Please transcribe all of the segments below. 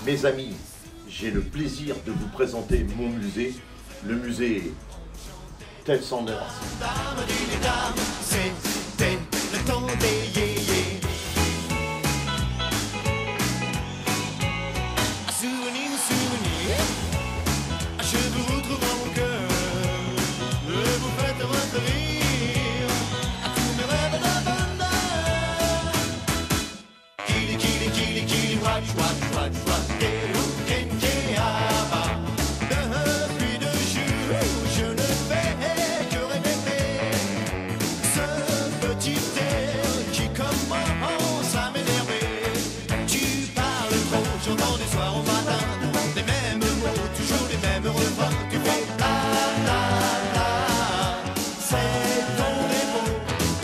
Mes amis, j'ai le plaisir de vous présenter mon musée, le musée Ted Sanders. C'était le temps des yéyés. Un souvenir, je vous retrouve dans mon cœur. Et vous faites revenir à tous mes rêves de bonheur. Kili, watch, depuis 2 jours, je ne fais que répéter ce petit air qui commence à m'énerver. Tu parles trop, j'entends du soir au matin les mêmes mots, toujours les mêmes refrains. Tu fais la la la, c'est ton défaut.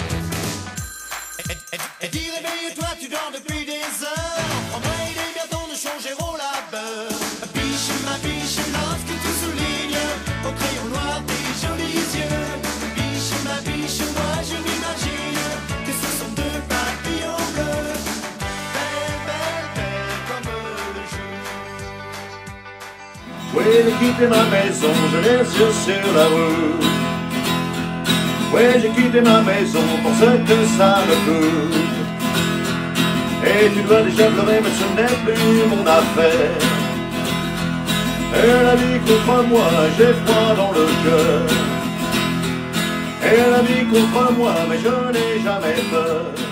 Et dis réveille-toi, tu dors depuis des heures. Prends-moi, il est bien temps de changer au labeur. Biche, ma biche, lorsque tu soulignes au crayon noir tes jolis yeux. Biche, ma biche, moi je m'imagine que ce sont 2 papillons bleus. Belle comme le jour. Oui, j'ai quitté ma maison, je laisse sur la route. Oui, j'ai quitté ma maison pour ce que ça me coûte. Et tu dois déjà pleurer, mais ce n'est plus mon affaire. Et la vie contre moi, j'ai froid dans le cœur. Et la vie contre moi, mais je n'ai jamais peur.